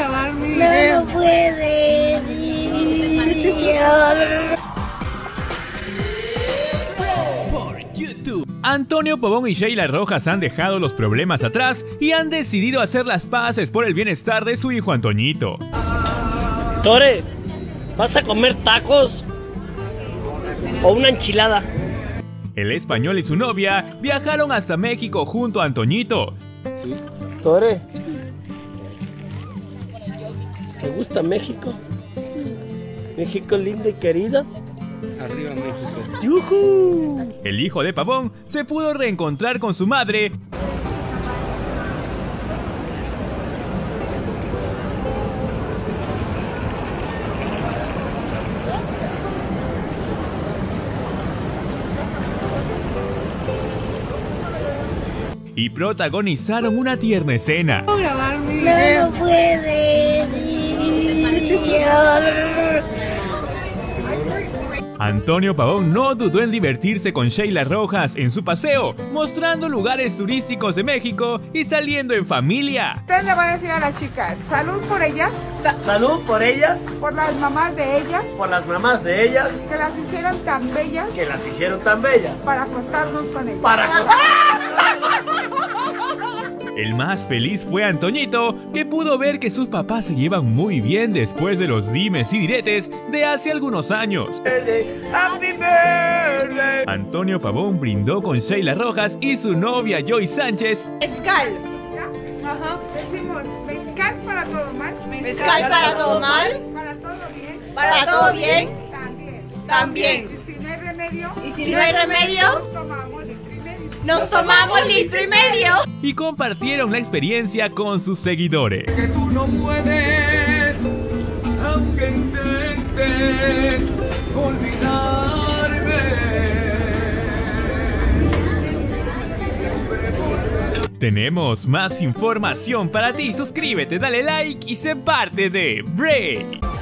grabar mi video. No puedes. Antonio Pavón y Sheila Rojas han dejado los problemas atrás y han decidido hacer las paces por el bienestar de su hijo Antoñito. Tore, ¿vas a comer tacos o una enchilada? El español y su novia viajaron hasta México junto a Antoñito. Tore, ¿te gusta México? México linda y querida. Arriba México. ¡Yujú! El hijo de Pavón se pudo reencontrar con su madre y protagonizaron una tierna escena. Quiero grabar mi video. No puedes. Antonio Pavón no dudó en divertirse con Sheila Rojas en su paseo, mostrando lugares turísticos de México y saliendo en familia. ¿Usted le va a decir a las chicas, salud por ellas, Salud por ellas, por las mamás de ellas, por las mamás de ellas, que las hicieron tan bellas que las hicieron tan bellas. para acostarnos con ellas? Para El más feliz fue Antoñito, que pudo ver que sus papás se llevan muy bien después de los dimes y diretes de hace algunos años. Happy birthday. Antonio Pavón brindó con Sheila Rojas y su novia Joy Sánchez Mezcal. Ajá. Decimos mezcal para todo mal, Mezcal para todo mal, para todo bien, para todo bien, también. también. Y si no hay remedio, Y si no hay remedio, tomamos litro y medio. nos tomamos litro y medio. y compartieron la experiencia con sus seguidores. Que tú no puedes, aunque intentes olvidarme. Tenemos más información para ti, suscríbete, dale like y sé parte de Break.